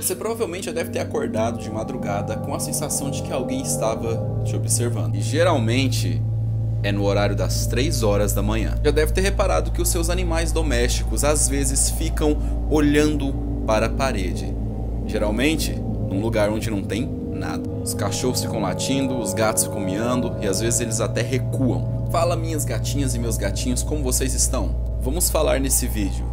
Você provavelmente já deve ter acordado de madrugada com a sensação de que alguém estava te observando. E geralmente é no horário das 3 horas da manhã. Já deve ter reparado que os seus animais domésticos às vezes ficam olhando para a parede. Geralmente num lugar onde não tem nada. Os cachorros ficam latindo, os gatos ficam miando e às vezes eles até recuam. Fala, minhas gatinhas e meus gatinhos, como vocês estão? Vamos falar nesse vídeo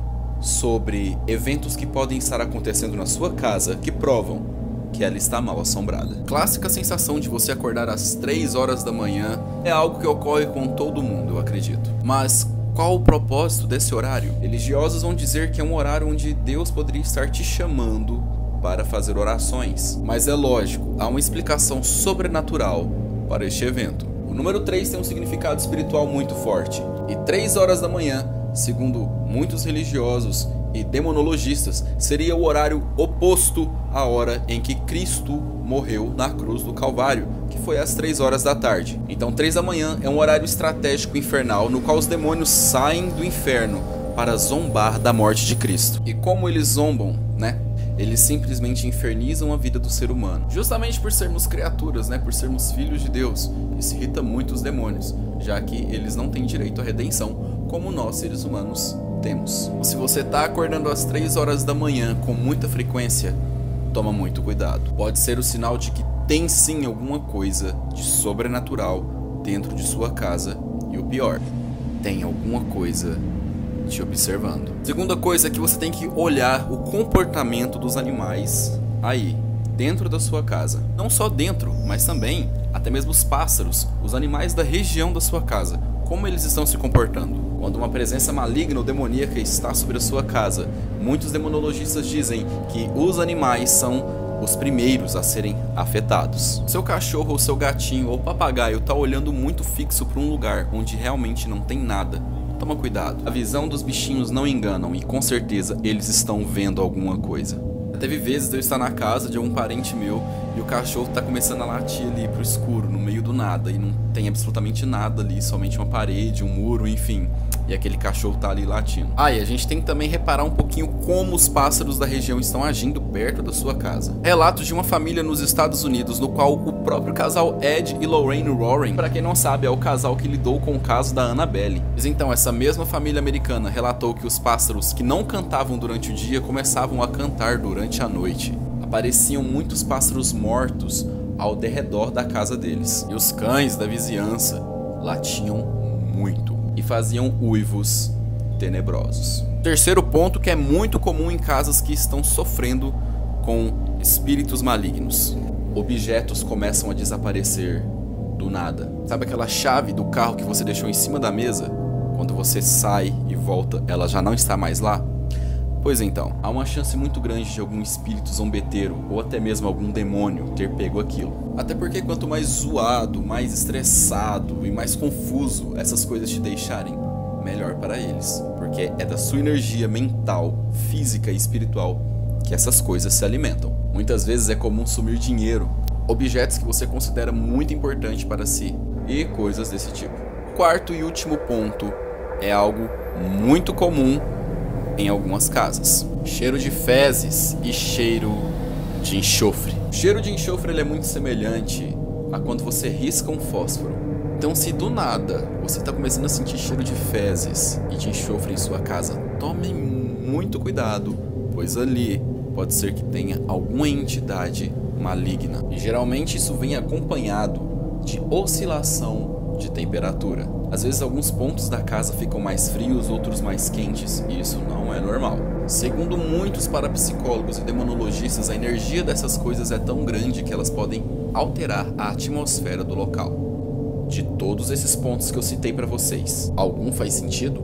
sobre eventos que podem estar acontecendo na sua casa que provam que ela está mal assombrada. Clássica sensação de você acordar às 3 horas da manhã é algo que ocorre com todo mundo, eu acredito. Mas qual o propósito desse horário? Religiosos vão dizer que é um horário onde Deus poderia estar te chamando para fazer orações. Mas é lógico, há uma explicação sobrenatural para este evento. O número 3 tem um significado espiritual muito forte. E 3 horas da manhã, segundo muitos religiosos e demonologistas, seria o horário oposto à hora em que Cristo morreu na cruz do Calvário, que foi às 3 horas da tarde. Então 3 da manhã é um horário estratégico infernal no qual os demônios saem do inferno para zombar da morte de Cristo. E como eles zombam, né? Eles simplesmente infernizam a vida do ser humano. Justamente por sermos criaturas, né? Por sermos filhos de Deus. Isso irrita muito os demônios, já que eles não têm direito à redenção, como nós, seres humanos, temos. Se você está acordando às 3 horas da manhã com muita frequência, toma muito cuidado. Pode ser o sinal de que tem sim alguma coisa de sobrenatural dentro de sua casa. E o pior, tem alguma coisa te observando. Segunda coisa é que você tem que olhar o comportamento dos animais aí, dentro da sua casa. Não só dentro, mas também até mesmo os pássaros, os animais da região da sua casa. Como eles estão se comportando? Quando uma presença maligna ou demoníaca está sobre a sua casa, muitos demonologistas dizem que os animais são os primeiros a serem afetados. Seu cachorro ou seu gatinho ou papagaio está olhando muito fixo para um lugar onde realmente não tem nada. Toma cuidado. A visão dos bichinhos não enganam e com certeza eles estão vendo alguma coisa. Teve vezes de eu estar na casa de algum parente meu e o cachorro tá começando a latir ali pro escuro, no meio do nada, e não tem absolutamente nada ali, somente uma parede, um muro, enfim. E aquele cachorro tá ali latindo. Ah, e a gente tem que também reparar um pouquinho como os pássaros da região estão agindo perto da sua casa. Relatos de uma família nos Estados Unidos, no qual o próprio casal Ed e Lorraine Warren, para quem não sabe, é o casal que lidou com o caso da Annabelle. Mas então, essa mesma família americana relatou que os pássaros que não cantavam durante o dia começavam a cantar durante a noite. Apareciam muitos pássaros mortos ao derredor da casa deles. E os cães da vizinhança latiam muito e faziam uivos tenebrosos. Terceiro ponto que é muito comum em casas que estão sofrendo com espíritos malignos. Objetos começam a desaparecer do nada. Sabe aquela chave do carro que você deixou em cima da mesa? Quando você sai e volta, ela já não está mais lá? Pois então, há uma chance muito grande de algum espírito zombeteiro ou até mesmo algum demônio ter pego aquilo. Até porque quanto mais zoado, mais estressado e mais confuso essas coisas te deixarem, melhor para eles. Porque é da sua energia mental, física e espiritual que essas coisas se alimentam. Muitas vezes é comum sumir dinheiro, objetos que você considera muito importante para si e coisas desse tipo. Quarto e último ponto é algo muito comum em algumas casas: cheiro de fezes e cheiro de enxofre. O cheiro de enxofre ele é muito semelhante a quando você risca um fósforo. Então, se do nada você está começando a sentir cheiro de fezes e de enxofre em sua casa, tome muito cuidado, pois ali pode ser que tenha alguma entidade maligna. E geralmente isso vem acompanhado de oscilação de temperatura. Às vezes alguns pontos da casa ficam mais frios, outros mais quentes, e isso não é normal. Segundo muitos parapsicólogos e demonologistas, a energia dessas coisas é tão grande que elas podem alterar a atmosfera do local. De todos esses pontos que eu citei para vocês, algum faz sentido?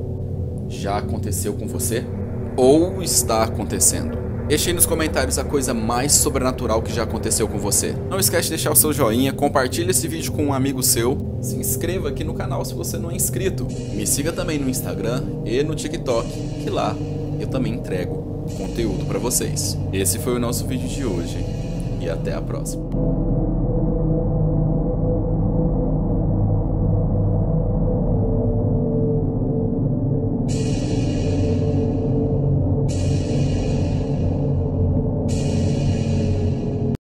Já aconteceu com você? Ou está acontecendo? Deixe aí nos comentários a coisa mais sobrenatural que já aconteceu com você. Não esquece de deixar o seu joinha, compartilhe esse vídeo com um amigo seu, se inscreva aqui no canal se você não é inscrito. Me siga também no Instagram e no TikTok, que lá eu também entrego conteúdo para vocês. Esse foi o nosso vídeo de hoje e até a próxima.